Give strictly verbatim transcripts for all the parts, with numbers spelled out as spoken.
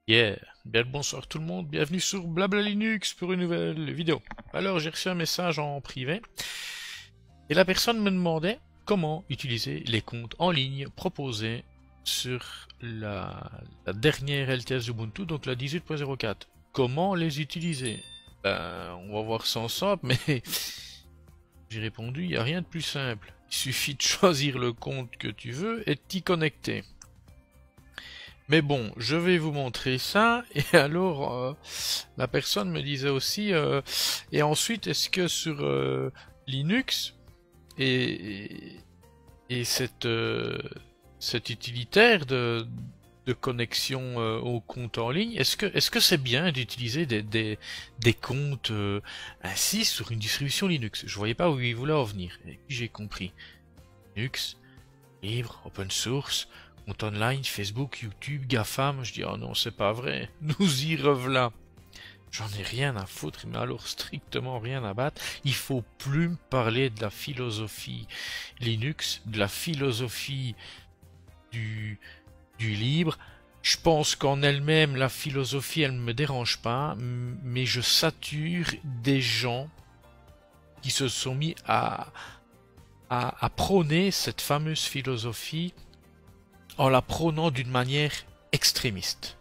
Yeah, bien le bonsoir tout le monde, bienvenue sur Blabla Linux pour une nouvelle vidéo. Alors j'ai reçu un message en privé et la personne me demandait comment utiliser les comptes en ligne proposés sur la, la dernière L T S Ubuntu, donc la dix-huit point zéro quatre. Comment les utiliser? Ben, on va voir ça ensemble, mais j'ai répondu, il n'y a rien de plus simple. Il suffit de choisir le compte que tu veux et de t'y connecter. Mais bon, je vais vous montrer ça, et alors euh, la personne me disait aussi, euh, et ensuite est-ce que sur euh, Linux et, et cette, euh, cet utilitaire de, de connexion euh, au compte en ligne, est-ce que est-ce que c'est bien d'utiliser des, des, des comptes euh, ainsi sur une distribution Linux? Je voyais pas où il voulait en venir, et puis j'ai compris. Linux, libre, open source, compte online, Facebook, YouTube, GAFAM. Je dis, oh non, c'est pas vrai. Nous y revelà. J'en ai rien à foutre, mais alors strictement rien à battre. Il faut plus me parler de la philosophie Linux, de la philosophie du, du libre. Je pense qu'en elle-même, la philosophie, elle ne me dérange pas, mais je sature des gens qui se sont mis à, à, à prôner cette fameuse philosophie en la prônant d'une manière extrémiste.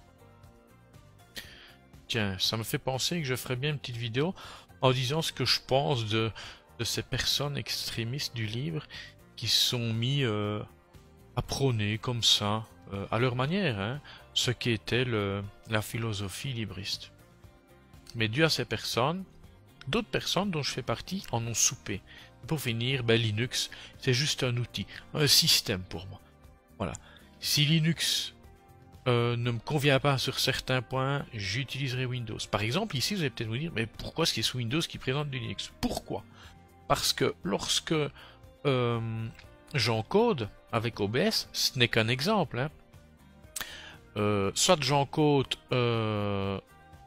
Tiens, ça me fait penser que je ferais bien une petite vidéo en disant ce que je pense de, de ces personnes extrémistes du livre qui sont mis euh, à prôner comme ça, euh, à leur manière, hein, ce qu'était le, la philosophie libriste. Mais dû à ces personnes, d'autres personnes dont je fais partie en ont soupé. Pour finir, ben Linux, c'est juste un outil, un système pour moi. Voilà. Si Linux euh, ne me convient pas sur certains points, j'utiliserai Windows. Par exemple, ici, vous allez peut-être vous dire, mais pourquoi est-ce qu'il y a sous Windows qui présente du Linux? Pourquoi? Parce que lorsque euh, j'encode avec O B S, ce n'est qu'un exemple, hein. Euh, soit j'encode euh,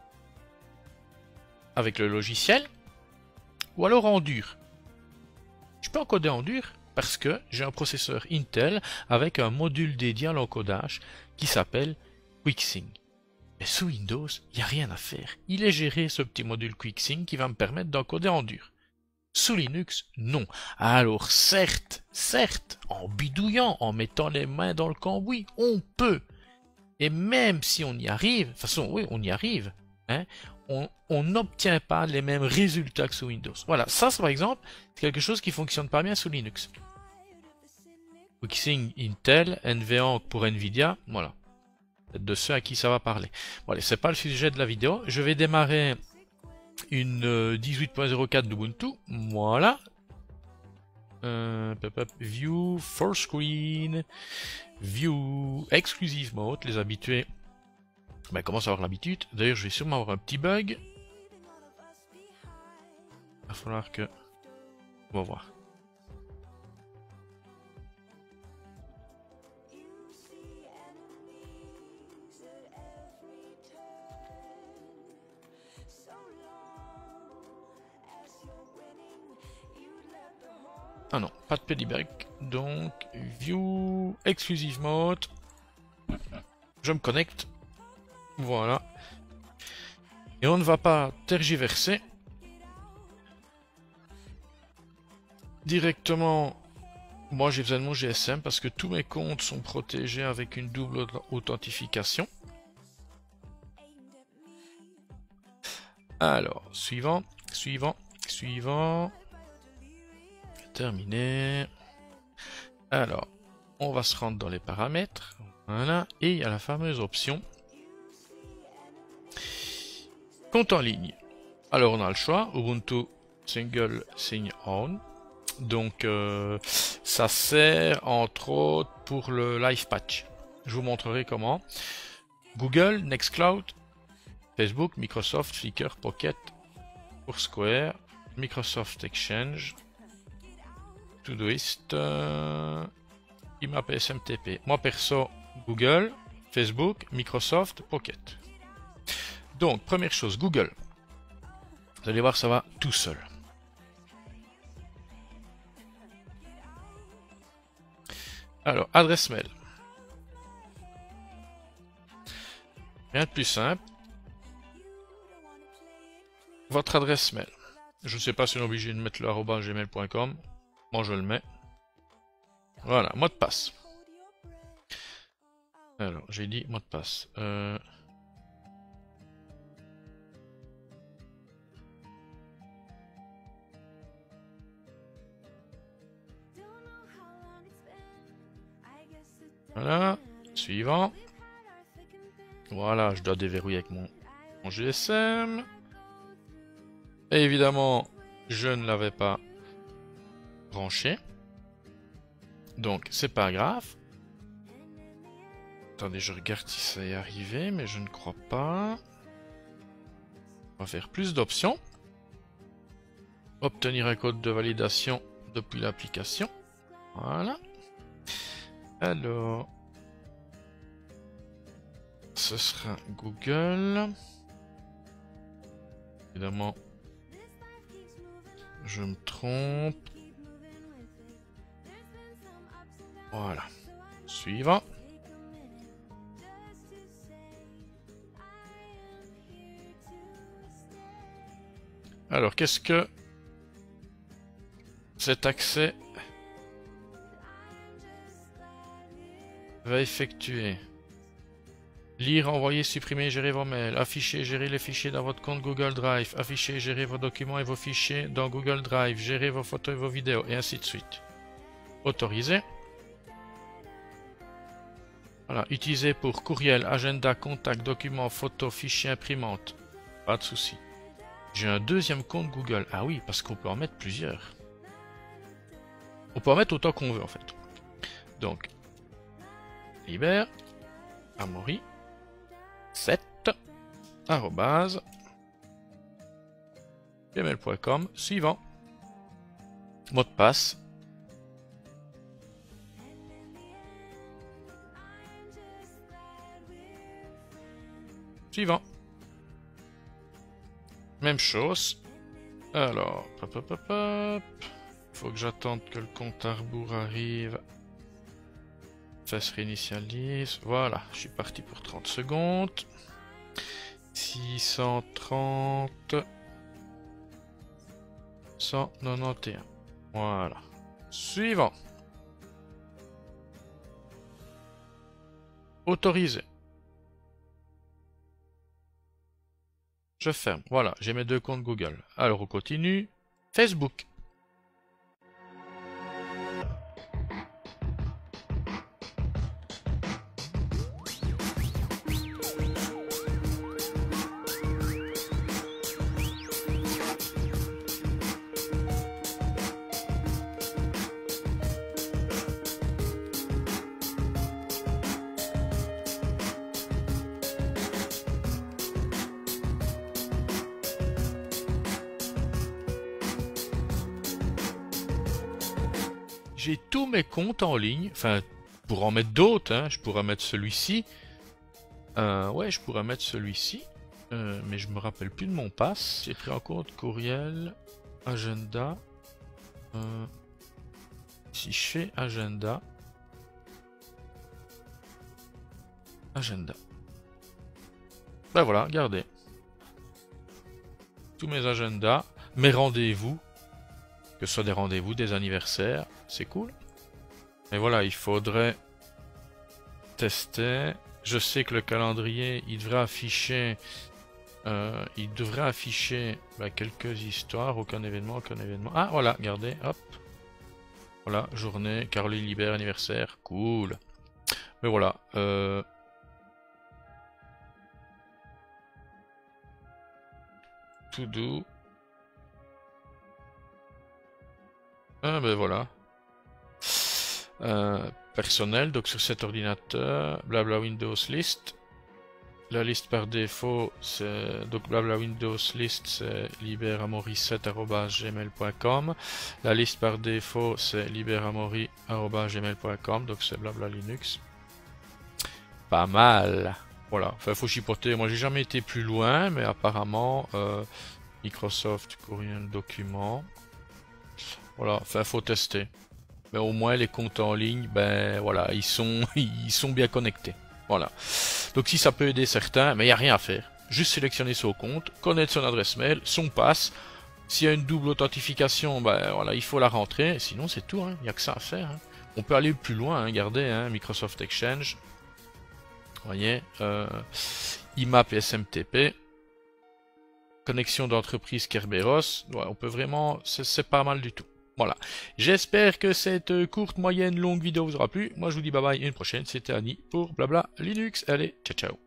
avec le logiciel, ou alors en dur. Je peux encoder en dur parce que j'ai un processeur Intel avec un module dédié à l'encodage qui s'appelle QuickSync. Mais sous Windows, il n'y a rien à faire. Il est géré ce petit module QuickSync qui va me permettre d'encoder en dur. Sous Linux, non. Alors certes, certes, en bidouillant, en mettant les mains dans le cambouis, on peut. Et même si on y arrive, de toute façon, oui, on y arrive, hein, on n'obtient pas les mêmes résultats que sous Windows. Voilà, ça, par exemple, c'est quelque chose qui fonctionne pas bien sous Linux. QuickSync Intel, NVENC pour Nvidia, voilà. De ceux à qui ça va parler. Bon, allez, c'est pas le sujet de la vidéo. Je vais démarrer une euh, dix-huit point zéro quatre d'Ubuntu. Voilà. Euh, pop, pop, view, full screen, view, exclusive mode, les habitués. Ben, commence à avoir l'habitude. D'ailleurs, je vais sûrement avoir un petit bug. Il va falloir que... On va voir. Ah non, pas de petit bug. Donc, view, exclusive mode. Je me connecte. Voilà. Et on ne va pas tergiverser. Directement, moi j'ai besoin de mon G S M parce que tous mes comptes sont protégés avec une double authentification. Alors, suivant, suivant, suivant. Terminé. Alors, on va se rendre dans les paramètres. Voilà. Et il y a la fameuse option compte en ligne. Alors, on a le choix. Ubuntu Single Sign On. Donc, euh, ça sert entre autres pour le live patch. Je vous montrerai comment. Google, Nextcloud, Facebook, Microsoft, Flickr, Pocket, Foursquare, Microsoft Exchange, Todoist, euh, IMAP S M T P. Moi perso, Google, Facebook, Microsoft, Pocket. Donc, première chose, Google. Vous allez voir, ça va tout seul. Alors, adresse mail. Rien de plus simple. Votre adresse mail. Je ne sais pas si on est obligé de mettre le arobase gmail point com. Moi je le mets. Voilà, mot de passe. Alors, j'ai dit mot de passe. Euh... Voilà, suivant. Voilà, je dois déverrouiller avec mon, mon G S M. Et évidemment, je ne l'avais pas branché. Donc, c'est pas grave. Attendez, je regarde si ça est arrivé, mais je ne crois pas. On va faire plus d'options. Obtenir un code de validation depuis l'application. Voilà. Alors, ce sera Google. Évidemment, je me trompe. Voilà. Suivant. Alors, qu'est-ce que cet accès va effectuer? Lire, envoyer, supprimer, gérer vos mails, afficher, gérer les fichiers dans votre compte Google Drive, afficher, gérer vos documents et vos fichiers dans Google Drive, gérer vos photos et vos vidéos, et ainsi de suite. Autoriser. Voilà, utiliser pour courriel, agenda, contact, documents, photos, fichiers, imprimante. Pas de souci. J'ai un deuxième compte Google. Ah oui, parce qu'on peut en mettre plusieurs. On peut en mettre autant qu'on veut en fait. Donc, Libère, Amaury, sept, arrobase, gmail point com, suivant. Mot de passe. Suivant. Même chose. Alors, hop, hop, hop, hop. Faut que j'attende que le compte à rebours arrive. Ça se réinitialise. Voilà, je suis parti pour trente secondes. six cent trente. cent quatre-vingt-onze. Voilà. Suivant. Autorisé. Je ferme. Voilà, j'ai mes deux comptes Google. Alors on continue. Facebook. J'ai tous mes comptes en ligne, enfin, pour en mettre d'autres, hein, je pourrais mettre celui-ci. Euh, ouais, je pourrais mettre celui-ci, euh, mais je me rappelle plus de mon pass. J'ai pris en compte courriel, agenda. Euh, si je fais agenda, agenda. Ben voilà, regardez. Tous mes agendas, mes rendez-vous. Que ce soit des rendez-vous, des anniversaires, c'est cool. Mais voilà, il faudrait tester. Je sais que le calendrier, il devrait afficher, euh, il devrait afficher bah, quelques histoires, aucun événement, aucun événement. Ah voilà, regardez, hop. Voilà, journée, Caroline Libère, anniversaire, cool. Mais voilà. Euh... To do. Ah ben voilà. Euh, personnel, donc sur cet ordinateur, blabla Windows List. La liste par défaut, c'est donc blabla Windows List, c'est liberamory sept arobase gmail point com. La liste par défaut, c'est liberamory arobase gmail point com, donc c'est blabla Linux. Pas mal. Voilà, enfin faut chipoter. Moi j'ai jamais été plus loin, mais apparemment euh, Microsoft courriel document. Voilà, enfin faut tester. Mais au moins les comptes en ligne, ben voilà, ils sont ils sont bien connectés. Voilà. Voilà. Donc si ça peut aider certains, mais il n'y a rien à faire. Juste sélectionner son compte, connaître son adresse mail, son pass. S'il y a une double authentification, ben voilà, il faut la rentrer. Sinon c'est tout, il n'y a que ça à faire. Hein. On peut aller plus loin, hein, regardez, hein, Microsoft Exchange. Vous voyez, euh, I M A P S M T P. Connexion d'entreprise Kerberos. Ouais, on peut vraiment, c'est pas mal du tout. Voilà. J'espère que cette courte, moyenne, longue vidéo vous aura plu. Moi je vous dis bye bye et une prochaine. C'était Annie pour Blabla Linux. Allez, ciao ciao.